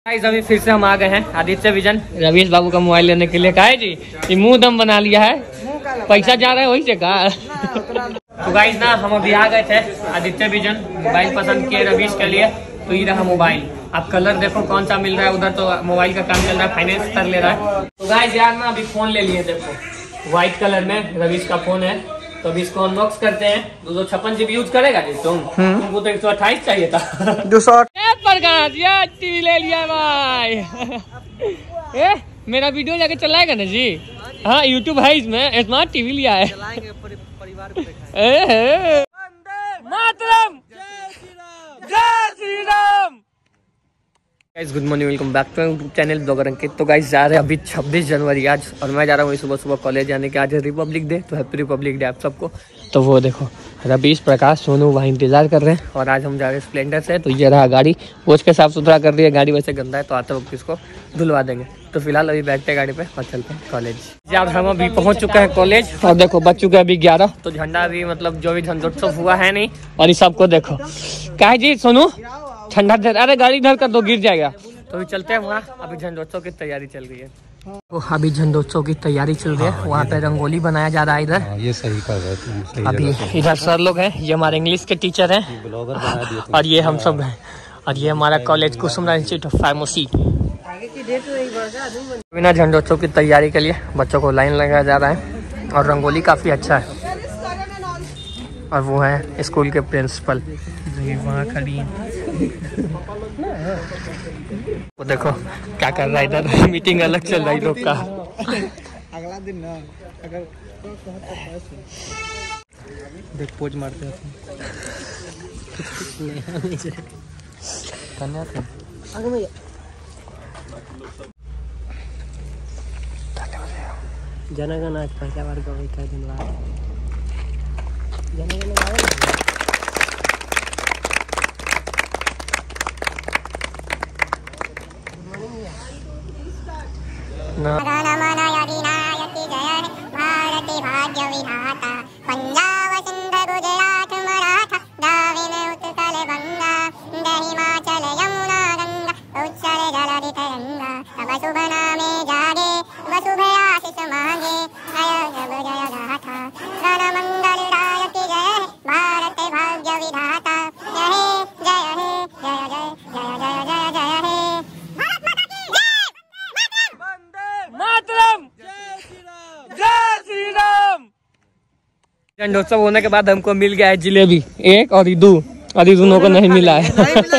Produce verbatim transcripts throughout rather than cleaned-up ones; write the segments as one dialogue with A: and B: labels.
A: Guys अभी फिर से हम आ गए हैं आदित्य विजन रवीश बाबू का मोबाइल लेने के लिए। कहा जी ये मुंह दम बना लिया है, पैसा जा रहा है वही से कहा। तो गाइस ना हम अभी आ गए थे आदित्य विजन, मोबाइल पसंद किए रवीश के लिए, तो ये रहा मोबाइल। आप कलर देखो कौन सा मिल रहा है, उधर तो मोबाइल का काम चल रहा है, फाइनेंस कर ले रहा है। तो गाइस यार ना अभी फोन ले लिए, देखो व्हाइट कलर में रवीश का फोन है, तो अभी इसको अनबॉक्स करते हैं। दो सौ छप्पन जीबी यूज करेगा जी तुम? तुमको तो एक सौ अट्ठाईस चाहिए था। दो सौ प्रकाश यार टीवी ले लिया भाई। ए, मेरा वीडियो जाके चलाएगा ना जी? हाँ यूट्यूब है इसमें, स्मार्ट टीवी लिया है। परिवार को मातरम जय Shri Ram. Guys good morning, welcome back to YouTube channel blogger Ankit. तो गाइस जा रहे हैं अभी छब्बीस जनवरी आज, और मैं जा रहा हूँ सुबह सुबह कॉलेज जाने के। आज है रिपब्लिक डे, तो हैप्पी रिपब्लिक डे आप सबको। तो वो देखो रवीश प्रकाश सोनू वहाँ इंतजार कर रहे हैं, और आज हम जा रहे हैं स्प्लेंडर से। तो ये रहा गाड़ी, पोछ के साफ सुथरा कर रही है, गाड़ी वैसे गंदा है तो आते वक्त इसको धुलवा देंगे। तो फिलहाल अभी बैठते हैं गाड़ी पे और चलते हैं कॉलेज। यार हम अभी पहुँच चुके हैं कॉलेज, और देखो बच चुके हैं अभी ग्यारह। तो झंडा अभी मतलब जो भी झंडोत्सव हुआ है नहीं, और इस सबको देखो क्या है जी सोनू ठंडा दे, अरे गाड़ी इधर कर दो गिर जाएगा। तो अभी चलते हैं वहाँ, अभी झंडोत्सव की तैयारी चल रही है। तो अभी झंडोत्सव की तैयारी चल रही है, वहाँ पे रंगोली बनाया जा रहा है इधर। ये सही कर रहे हैं अभी। इधर सर लोग हैं, ये हमारे इंग्लिश के टीचर हैं, और ये हम सब हैं, और ये हमारा college Kusumra institute of pharmacy. बिना झंडोत्सव की तैयारी के लिए बच्चों को लाइन लगाया जा रहा है, और रंगोली काफी अच्छा है। और वो है स्कूल के प्रिंसिपल जो वहाँ खड़ी है। वो देखो क्या कर रहा है इधर, मीटिंग अलग चल रहा है लोग का। अगला दिन ना अगर देख पोज मारते हैं जनगण आज पहला बार गवाई का दिन बाद
B: पंजाब सिंध गुजरात मराठा द्राविड़ उत्कल गंगा हिमाचल यमुना गंगा उच्चल जलधि तरंगा तब शुभ नामे जागे वसुभ आशीष मांगे जय जब जय गाथा रण मंगल दायक जय भारत भाग्य विधाता जय जय हे जय जय जय जय जय जय हे भारत माता की जय वंदे
A: मातरम जय श्री राम। झंडोत्सव होने के बाद हमको मिल गया है जिलेबी एक और दो, और ये दोनों को नहीं मिला है।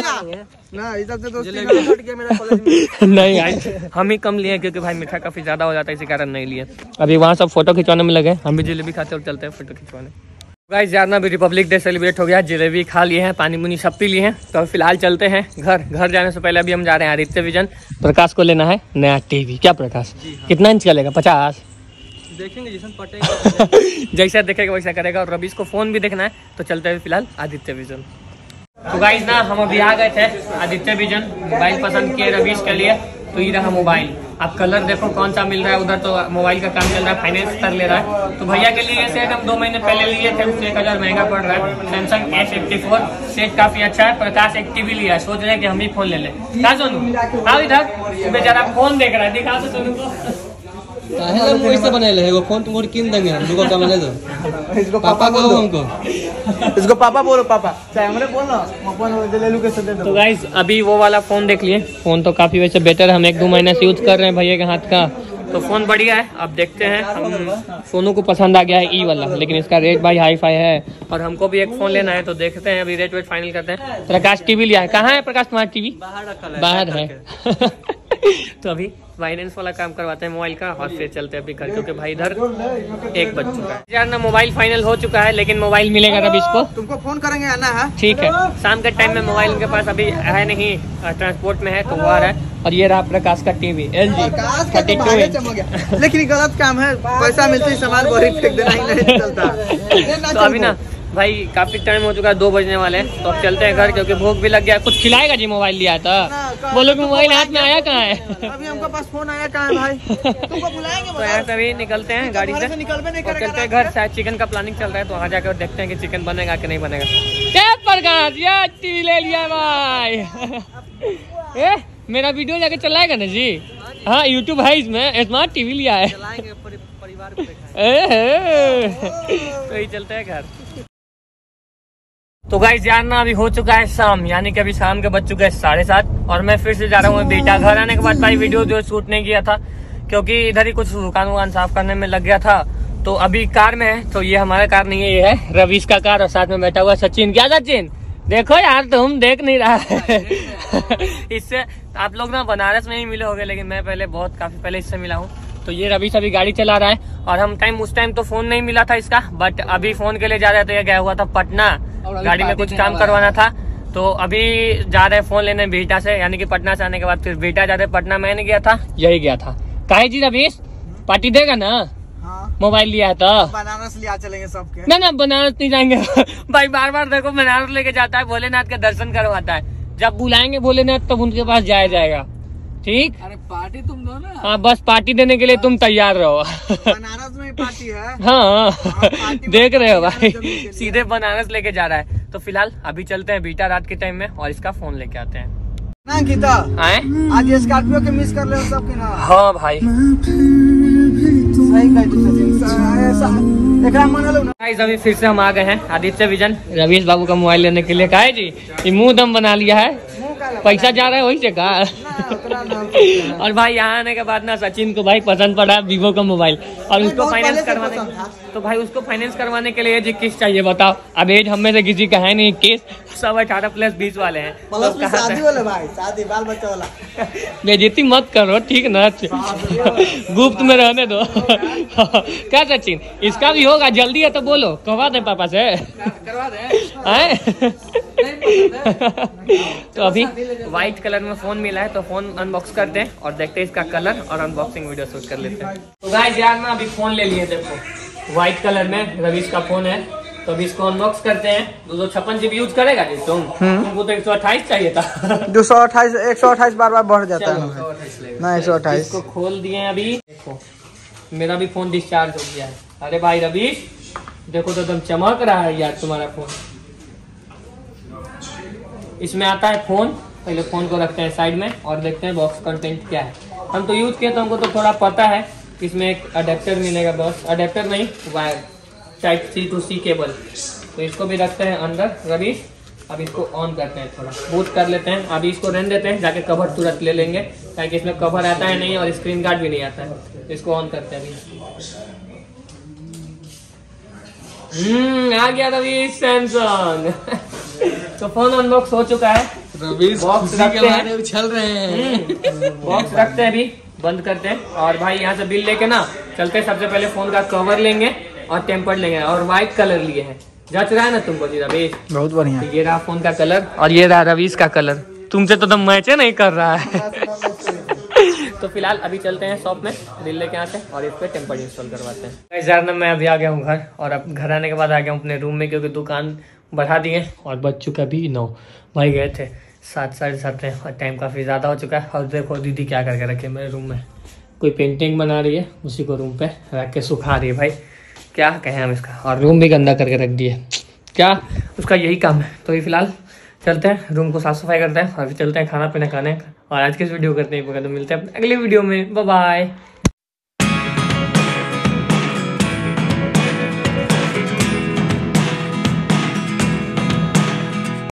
A: नहीं आई हम ही कम लिए क्योंकि भाई मीठा काफी ज्यादा हो जाता है, इसी कारण नहीं लिए। अभी वहाँ सब फोटो खिंचवाने में लगे, हम भी जलेबी खाते और चलते हैं फोटो खिंचवाने। गाइस यार ना अभी रिपब्लिक डे सेलिब्रेट हो गया, जलेबी खा लिए हैं, पानी मुनी सब पी लिए हैं। तो फिलहाल चलते हैं घर। घर जाने से पहले अभी हम जा रहे हैं आदित्य विजन। प्रकाश को लेना है नया टीवी। क्या प्रकाश कितना इंच का लेगा? पचास देखेंगे जैसा पटेगा। जैसा देखेगा वैसा करेगा। और रवीश को फोन भी देखना है, तो चलते हैं फिलहाल आदित्य विजन। तो गाइस ना हम अभी आ गए थे आदित्य विजन, मोबाइल पसंद किए रवीश के लिए, तो ये रहा मोबाइल। आप कलर देखो कौन सा मिल रहा है, उधर तो मोबाइल का काम चल रहा है, फाइनेंस कर ले रहा है। तो भैया के लिए सेट हम दो महीने पहले लिए थे, उससे एक हजार महंगा पड़ रहा है। Samsung S eighty four set काफी अच्छा है। प्रकाश एक टीवी लिया है, सोच रहे हैं कि हम ही फोन ले लें। क्या सोनू हाँ इधर बेचारा फोन देख रहा है, दिखा तो सोनू को फोन तुमको किन देंगे हम दुकान का मिले तो इसको पापा को हमको
C: इसको पापा बोलो पापा चाहे हमने बोलो ले लू कैसे दे दो।
A: तो गाइस अभी वो वाला फोन देख लिए, फोन तो काफी वैसे बेटर है, हम एक दो महीने से यूज कर रहे हैं भैया के हाथ का, तो फोन बढ़िया है। अब देखते हैं, हम सोनू को पसंद आ गया है ई वाला, लेकिन इसका रेट भाई हाई फाई है, और हमको भी एक फोन लेना है, तो देखते हैं अभी रेट वेट फाइनल करते हैं। प्रकाश टीवी लिया है, कहाँ है प्रकाश तुम्हारा टीवी? बाहर है। तो अभी फाइनेंस वाला काम करवाते हैं मोबाइल का, और फिर चलते हैं अभी घर, क्योंकि भाई इधर एक बज चुका है यार ना। मोबाइल फाइनल हो चुका है, लेकिन मोबाइल मिलेगा तब इसको
C: तुमको फोन करेंगे आना है। ठीक
A: है, शाम के टाइम में मोबाइल उनके पास अभी है नहीं, ट्रांसपोर्ट में है, तो वो आ रहा है। और ये रहा प्रकाश का TV L G thirty two inch.
C: लेकिन गलत काम है, पैसा मिलते सामान वही फेंक देना ही नहीं चलता।
A: तो अभी ना भाई काफी टाइम हो चुका है, दो बजने वाले हैं, तो अब चलते हैं घर, क्योंकि भूख भी लग गया। कुछ खिलाएगा जी? मोबाइल लिया था, बोलो कि मोबाइल हाथ में आया कहाँ है?
C: अभी हमको पास फोन आया कहाँ है भाई? तुमको बुलाएंगे।
A: तो यहाँ से अभी निकलते हैं गाड़ी से, चलते हैं घर। शायद चिकन का प्लानिंग चल रहा है, तो वहाँ जाकर देखते हैं कि चिकन बनेगा कि नहीं बनेगा। टीवी ले लिया भाई। मेरा वीडियो जाके चलाएगा ना जी? हाँ यूट्यूब है इसमें, स्मार्ट टीवी लिया है। परिवार को तो ही चलता है घर। तो गाइस यार ना अभी हो चुका है शाम, यानी कि अभी शाम के बज चुके हैं साढ़े सात और मैं फिर से जा रहा हूँ बेटा। घर आने के बाद भाई वीडियो जो शूट नहीं किया था क्योंकि इधर ही कुछ दुकान वुकान साफ करने में लग गया था। तो अभी कार में है, तो ये हमारा कार नहीं है, ये है रवीश का कार और साथ में बैठा हुआ सचिन। क्या सचिन? देखो यार तुम देख नहीं रहा है। इससे आप लोग ना बनारस में ही मिले होंगे, लेकिन मैं पहले बहुत काफी पहले इससे मिला हूँ। तो ये रवीश अभी गाड़ी चला रहा है और हम टाइम उस टाइम तो फोन नहीं मिला था इसका, बट अभी फोन के लिए जा रहे हैं। तो ये गया हुआ था पटना, गाड़ी में कुछ काम करवाना था, तो अभी जा रहे फोन लेने बेटा से, यानी कि पटना से आने के बाद फिर बेटा जा रहे पटना। मैंने गया था, यही गया था। काहे जी रवीश पार्टी देगा ना? हाँ। मोबाइल लिया है तो
C: बनारस लिया चलेंगे सबके।
A: ना ना बनारस नहीं जाएंगे। भाई बार बार देखो बनारस लेके जाता है, भोलेनाथ के दर्शन करवाता है। जब बुलाएंगे भोलेनाथ तब उनके पास जाया जाएगा, ठीक?
C: अरे पार्टी तुम दो ना।
A: हाँ बस पार्टी देने के लिए तुम तैयार रहो।
C: बनारस में पार्टी है।
A: हाँ, हाँ देख रहे हो भाई, सीधे बनारस लेके जा रहा है। तो फिलहाल अभी चलते हैं बीटा रात के टाइम में और इसका फोन लेके आते हैं
C: ना। गीता
A: आए
C: आज स्कॉर्पियो के मिस कर ले सब की ना।
A: हाँ भाई
C: सही कह तू सचिन। एकरा मान लो ना।
A: गाइस अभी फिर से हम आ गए हैं आदित्य विजन रवीश बाबू का मोबाइल लेने के लिए। कहा है जी ये मुंह दम बना लिया है, पैसा जा रहा है वही से का। और भाई यहाँ आने के बाद ना सचिन को भाई पसंद पड़ा वीवो का मोबाइल और उसको फाइनेंस करवाने, तो भाई उसको फाइनेंस करवाने के लिए जी किस चाहिए बताओ? अब एज हम में से किसी का है नहीं, केस सब अठारह प्लस बीस वाले हैं।
C: तो शादी वाले भाई, शादी बाल बच्चा वाला।
A: बेइज्जती मत करो ठीक ना, गुप्त में रहने दो। क्या सचिन इसका भी होगा? जल्दी है तो बोलो, करवा दे पापा से। करवा दे। तो अभी व्हाइट कलर में फोन मिला है, तो फोन अनबॉक्स करते हैं और देखते हैं इसका कलर और अनबॉक्सिंग वीडियो शूट कर लेते हैं। तो गाइस यार ना अभी फोन ले लिए, देखो व्हाइट कलर में रवीश का फोन है। तो अभी इसको अनबॉक्स करते हैं। दो सौ छप्पन जीबी यूज करेगा जी तुम? तुमको तो एक सौ अट्ठाईस चाहिए था।
C: दो सौ अट्ठाईस एक सौ अट्ठाईस बार बार बढ़ जाता है ना। एक सौ अट्ठाईस
A: इसको खोल दिए अभी। देखो मेरा भी फोन डिस्चार्ज हो गया है। अरे भाई रवीश देखो तो एकदम चमक रहा है यार तुम्हारा फोन। इसमें आता है फोन, पहले फोन को रखते हैं साइड में और देखते हैं बॉक्स कंटेंट क्या है। हम तो यूज किए तो हमको तो थोड़ा पता है। इसमें एक अडेप्टर मिलेगा, बस अडेप्टर नहीं wire, type C to C cable. तो इसको भी रखते हैं अंदर रवीश। अब इसको ऑन करते हैं, थोड़ा बूट कर लेते हैं। अभी इसको रहने देते हैं, जाके कवर तुरंत ले लेंगे ताकि इसमें कवर आता है नहीं और स्क्रीन गार्ड भी नहीं आता है। तो इसको ऑन करते हैं अभी। हम्म आ गया रवीश सैमसंग। तो फोन अनबॉक्स हो चुका है।
C: रवीश
A: बॉक्स रखते हैं,
C: चल रहे हैं।
A: बॉक्स रखते हैं अभी, बंद करते हैं। और भाई यहाँ से बिल लेके ना चलते हैं। सबसे पहले फोन का कवर लेंगे और टेम्पर्ड लेंगे और व्हाइट कलर लिए हैं। जच रहा है ना तुमको जी रवीश?
C: बहुत बढ़िया।
A: तो ये रहा फोन का कलर और ये रहा रवीश का कलर। तुमसे तो दम मैच नहीं कर रहा है। तो फिलहाल अभी चलते हैं शॉप में, बिल लेके आते हैं और इस पे टेम्पर्ड इंस्टॉल करवाते हैं। यार ना मैं अभी आ गया हूँ घर और अब घर आने के बाद आ गया हूँ अपने रूम में, क्योंकि दुकान बढ़ा दिए और बज चुका भी नौ। भाई गए थे सात साढ़े सात में और टाइम काफ़ी ज़्यादा हो चुका है। और देखो दीदी क्या करके रखे मेरे रूम में, कोई पेंटिंग बना रही है, उसी को रूम पे रख के सुखा रही है। भाई क्या कहें हम इसका, और रूम भी गंदा करके रख दिए। क्या उसका यही काम है। तो ये फिलहाल चलते हैं रूम को साफ सफाई करते हैं और फिर चलते हैं खाना पीना खाने। और आज की इस वीडियो करते हैं, मिलते हैं अगली वीडियो में। Bye bye.